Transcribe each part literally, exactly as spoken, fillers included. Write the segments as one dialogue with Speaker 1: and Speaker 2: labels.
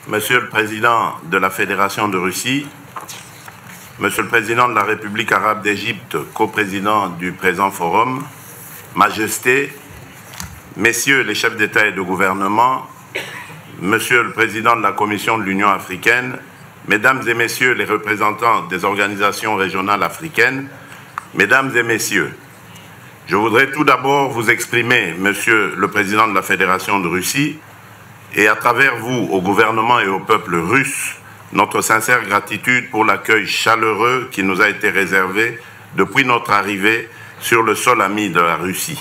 Speaker 1: Monsieur le Président de la Fédération de Russie, Monsieur le Président de la République arabe d'Égypte, coprésident du présent forum, Majesté, Messieurs les chefs d'État et de gouvernement, Monsieur le Président de la Commission de l'Union africaine, Mesdames et Messieurs les représentants des organisations régionales africaines, Mesdames et Messieurs, je voudrais tout d'abord vous exprimer, Monsieur le Président de la Fédération de Russie, et à travers vous, au gouvernement et au peuple russe, notre sincère gratitude pour l'accueil chaleureux qui nous a été réservé depuis notre arrivée sur le sol ami de la Russie.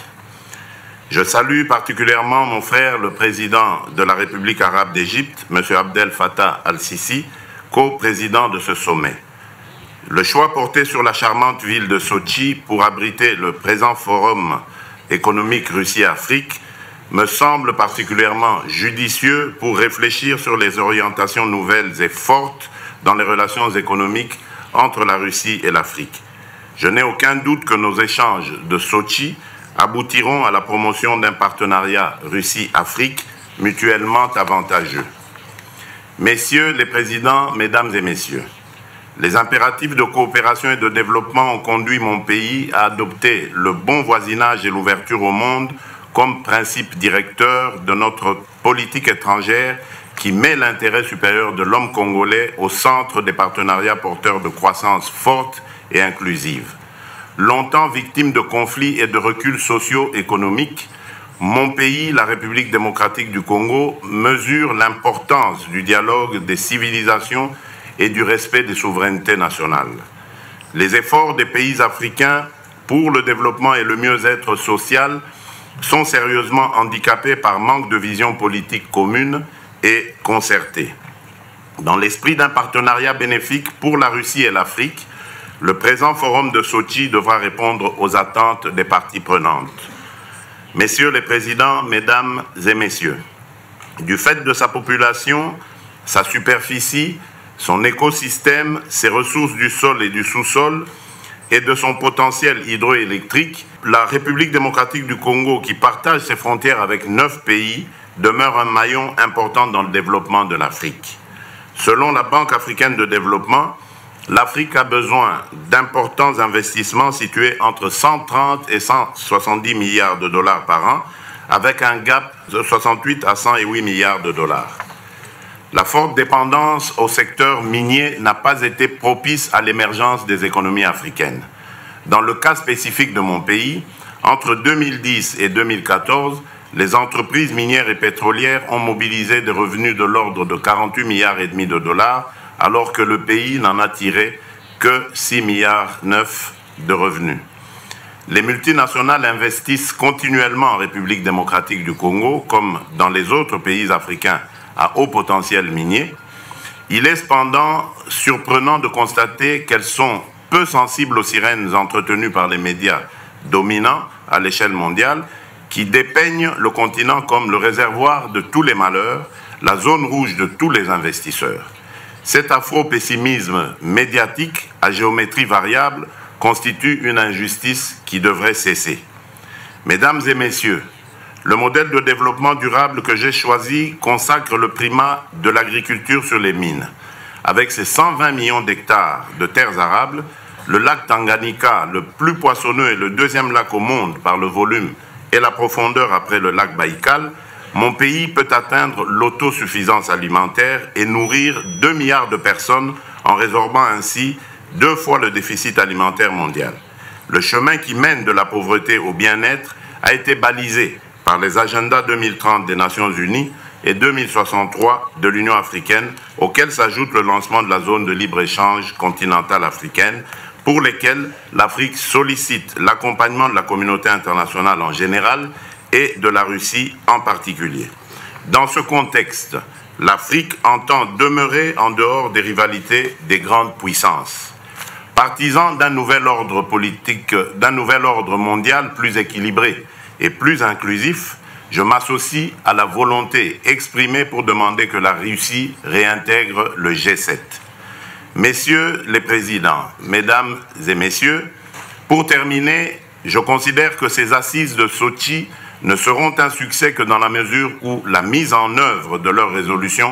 Speaker 1: Je salue particulièrement mon frère, le président de la République arabe d'Égypte, M. Abdel Fattah al-Sisi, co-président de ce sommet. Le choix porté sur la charmante ville de Sotchi pour abriter le présent forum économique Russie-Afrique me semble particulièrement judicieux pour réfléchir sur les orientations nouvelles et fortes dans les relations économiques entre la Russie et l'Afrique. Je n'ai aucun doute que nos échanges de Sotchi aboutiront à la promotion d'un partenariat Russie-Afrique mutuellement avantageux. Messieurs les présidents, Mesdames et Messieurs, les impératifs de coopération et de développement ont conduit mon pays à adopter le bon voisinage et l'ouverture au monde comme principe directeur de notre politique étrangère qui met l'intérêt supérieur de l'homme congolais au centre des partenariats porteurs de croissance forte et inclusive. Longtemps victime de conflits et de reculs socio-économiques, mon pays, la République démocratique du Congo, mesure l'importance du dialogue des civilisations et du respect des souverainetés nationales. Les efforts des pays africains pour le développement et le mieux-être social sont sérieusement handicapés par manque de vision politique commune et concertée. Dans l'esprit d'un partenariat bénéfique pour la Russie et l'Afrique, le présent forum de Sotchi devra répondre aux attentes des parties prenantes. Messieurs les présidents, Mesdames et Messieurs, du fait de sa population, sa superficie, son écosystème, ses ressources du sol et du sous-sol, et de son potentiel hydroélectrique, la République démocratique du Congo, qui partage ses frontières avec neuf pays, demeure un maillon important dans le développement de l'Afrique. Selon la Banque africaine de développement, l'Afrique a besoin d'importants investissements situés entre cent trente et cent soixante-dix milliards de dollars par an, avec un gap de soixante-huit à cent huit milliards de dollars. La forte dépendance au secteur minier n'a pas été propice à l'émergence des économies africaines. Dans le cas spécifique de mon pays, entre deux mille dix et deux mille quatorze, les entreprises minières et pétrolières ont mobilisé des revenus de l'ordre de quarante-huit milliards et demi de dollars, alors que le pays n'en a tiré que six virgule neuf milliards de revenus. Les multinationales investissent continuellement en République démocratique du Congo, comme dans les autres pays africains à haut potentiel minier. Il est cependant surprenant de constater qu'elles sont peu sensibles aux sirènes entretenues par les médias dominants à l'échelle mondiale qui dépeignent le continent comme le réservoir de tous les malheurs, la zone rouge de tous les investisseurs. Cet afro-pessimisme médiatique à géométrie variable constitue une injustice qui devrait cesser. Mesdames et Messieurs, le modèle de développement durable que j'ai choisi consacre le primat de l'agriculture sur les mines. Avec ses cent vingt millions d'hectares de terres arables, le lac Tanganyika, le plus poissonneux et le deuxième lac au monde par le volume et la profondeur après le lac Baïkal, mon pays peut atteindre l'autosuffisance alimentaire et nourrir deux milliards de personnes en résorbant ainsi deux fois le déficit alimentaire mondial. Le chemin qui mène de la pauvreté au bien-être a été balisé par les agendas deux mille trente des Nations Unies et deux mille soixante-trois de l'Union africaine, auxquels s'ajoute le lancement de la zone de libre-échange continentale africaine, pour lesquels l'Afrique sollicite l'accompagnement de la communauté internationale en général et de la Russie en particulier. Dans ce contexte, l'Afrique entend demeurer en dehors des rivalités des grandes puissances. Partisan d'un nouvel ordre politique, d'un nouvel ordre mondial plus équilibré et plus inclusif, je m'associe à la volonté exprimée pour demander que la Russie réintègre le G sept. Messieurs les présidents, Mesdames et Messieurs, pour terminer, je considère que ces assises de Sotchi ne seront un succès que dans la mesure où la mise en œuvre de leurs résolutions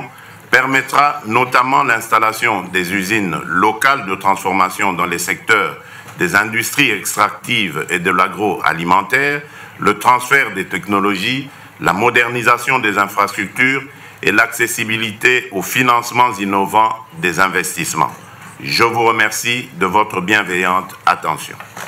Speaker 1: permettra notamment l'installation des usines locales de transformation dans les secteurs des industries extractives et de l'agroalimentaire, le transfert des technologies, la modernisation des infrastructures et l'accessibilité aux financements innovants des investissements. Je vous remercie de votre bienveillante attention.